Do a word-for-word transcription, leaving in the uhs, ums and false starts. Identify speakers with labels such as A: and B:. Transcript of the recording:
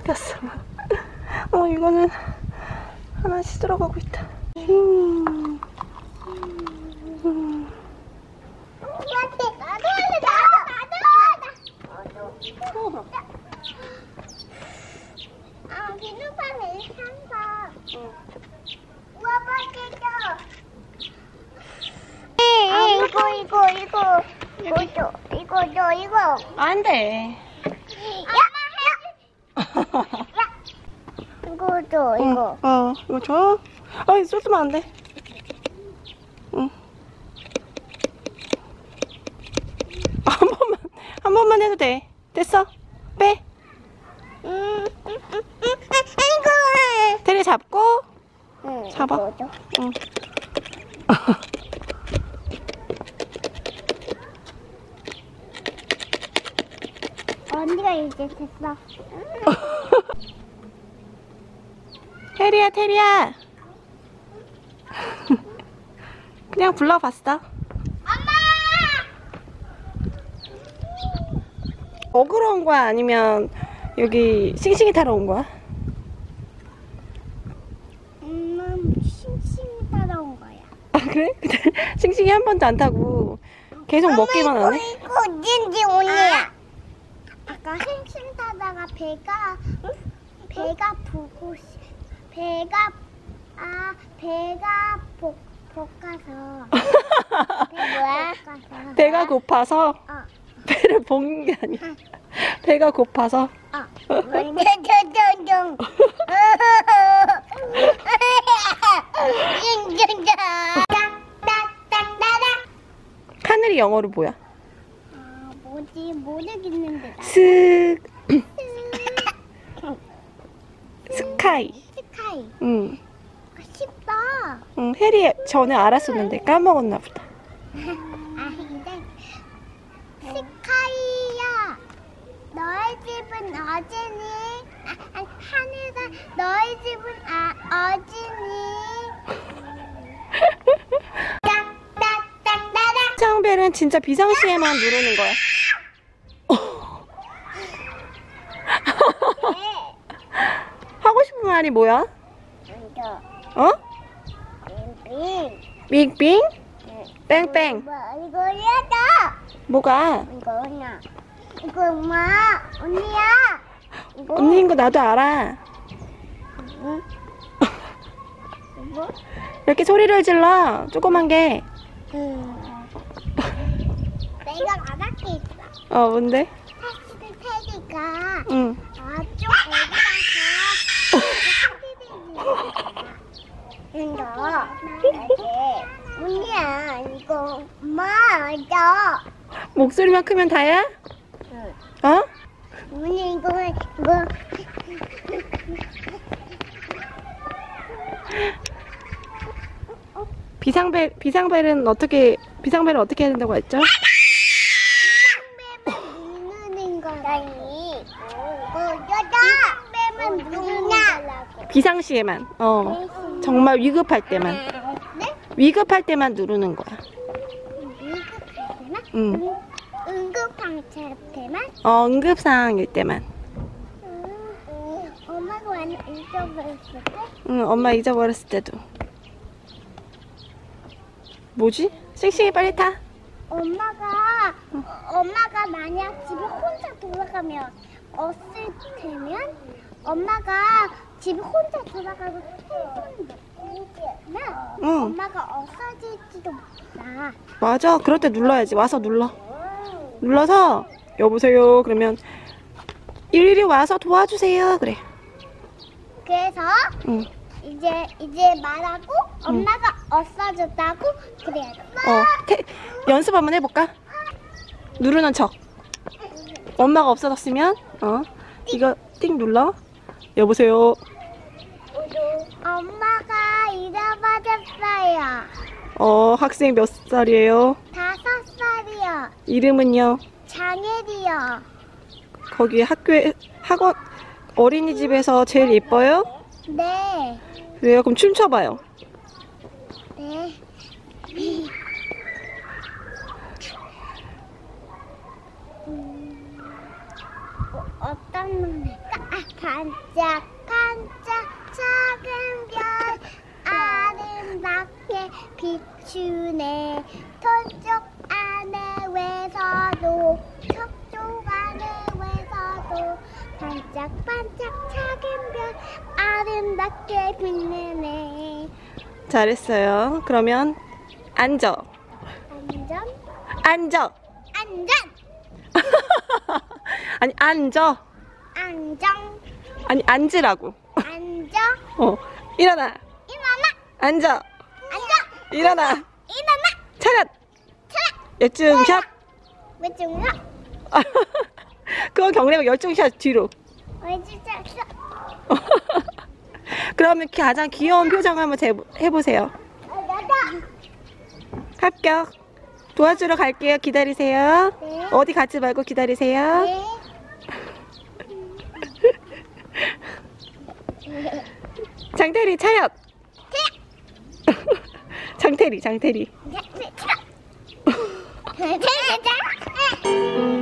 A: 뺏겼어. 어, 이거는 하나씩 들어가고 있다. 음. 음.
B: 나도 할래, 나도, 나도, 나도. 아, 비누판에 산다. 우와, 맛있어. 아, 이거, 이거, 이거, 이거 줘, 이거 줘, 이거.
A: 안 돼.
B: 엄마 해. 야, 이거 줘, 이거.
A: 어, 어, 이거 줘. 어, 이거 쏟으면 안 돼. 응. 한 번만, 한 번만 해도 돼. 됐어. 빼.
B: 음, 음, 음, 음, 이거.
A: 테리 잡고.
B: 응,
A: 잡아.
B: 이거 줘.
A: 응.
B: 언니가 이제 됐어.
A: 테리야, 테리야. 그냥 불러봤어.
B: 엄마!
A: 먹으러 온 거야? 아니면 여기 싱싱이 타러 온 거야?
B: 음, 싱싱이 따라온 거야.
A: 아, 그래? 싱싱이 한 번도 안 타고 계속 먹기만
B: 엄마,
A: 하네?
B: 이거, 이거 닌지 언니야. 아까 싱싱 타다가 배가, 응? 배가 부고, 싶- 배가, 아, 배가 복, 볶아서. 배 뭐야? 볶아서.
A: 배가 고파서
B: 어,
A: 배를 볶는 게 아니야. 배가 고파서.
B: 어. 쫑쫑쫑쫑. 쫑쫑쫑. 따따따따따.
A: 하늘이 영어로 뭐야?
B: 아, 뭐지? 모르겠는데. 나.
A: 스 스카이.
B: 스카이.
A: 응.
B: 아, 쉽다.
A: 응, 혜리 전에 알았었는데 까먹었나 보다.
B: 아, 이제 스카이야. 너의 집은 어디니? 아, 아, 하늘아, 너의 집은 아, 어디니? 따따따따따.
A: 비상벨은 진짜 비상시에만 누르는 거야. 하고 싶은 말이 뭐야?
B: 먼저
A: 어?
B: 빙.
A: 빙빙?
B: 응.
A: 뺑뺑.
B: 뭐 이거야?
A: 뭐가?
B: 이거냐? 이거 엄마 언니야. 이거
A: 언니인 거 나도 알아.
B: 응? 이거?
A: 이렇게 소리를 질러. 조그만 게.
B: 응. 내가 말할 게 있어.
A: 어, 뭔데?
B: 사실 테디가
A: 응.
B: 아쪽 어디 가서 이거 언니야 이거 엄마 알죠?
A: 목소리만 크면 다야?
B: 응.
A: 어?
B: 언니 이거 이거
A: 비상벨, 비상벨은 어떻게, 비상벨을 어떻게 해야 된다고 했죠?
B: 비상벨만 누르는 거라니. 이거 여자 비상벨만 누르냐?
A: 비상시에만. 어. 정말 위급할 때만.
B: 네?
A: 위급할 때만 누르는 거야.
B: 응급할 때만?
A: 응.
B: 응, 응급방차 때만?
A: 어, 응급상황일 때만.
B: 응, 엄마가 완전 잊어버렸을 때?
A: 응, 엄마 잊어버렸을 때도. 뭐지? 싱싱이 빨리 타.
B: 엄마가 엄마가 만약 집에 혼자 돌아가면 없을 테면 엄마가 집에 혼자 돌아가고 핸드폰 놓으면
A: 응.
B: 엄마가 없어질지도 몰라.
A: 맞아. 그럴 때 눌러야지. 와서 눌러. 눌러서 여보세요. 그러면 일일이 와서 도와주세요. 그래.
B: 그래서
A: 응.
B: 이제 이제 말하고 엄마가 없어졌다고 그래야 돼.
A: 어. 태, 연습 한번 해볼까? 누르는 척. 엄마가 없어졌으면 어 이거 띵 눌러. 여보세요.
B: 엄마가 잃어버렸어요.
A: 어 학생 몇 살이에요?
B: 다섯 살이요.
A: 이름은요?
B: 장혜리요.
A: 거기 학교에 학원 어린이집에서 제일 예뻐요?
B: 네.
A: 그래요? 그럼 춤춰봐요.
B: 네. 음, 어, 어떤 놈일까? 아, 반. 추네. 저쪽 안에 외서도 저쪽 안에 외서도 반짝반짝 작은 별 아름답게 빛내네.
A: 잘했어요. 그러면 앉아.
B: 안전
A: 앉아.
B: 안전
A: 아니 앉아.
B: 안정
A: 아니 앉으라고.
B: 안정
A: 어. 일어나.
B: 일어나
A: 앉아.
B: 앉아
A: 일어나.
B: 일어나
A: 차렷.
B: 차렷
A: 열중샷.
B: 왜 중요?
A: 그거 경례가 열중샷 뒤로.
B: 왜 진짜 없어?
A: 그러면 가장 귀여운 표정 한번 제- 해보세요.
B: 어, 나다.
A: 합격. 도와주러 갈게요. 기다리세요.
B: 네.
A: 어디 가지 말고 기다리세요.
B: 네.
A: 장태리 차렷. 장태리 장태리.
B: 네, 네, 차렷. 네, 네, 네, 네.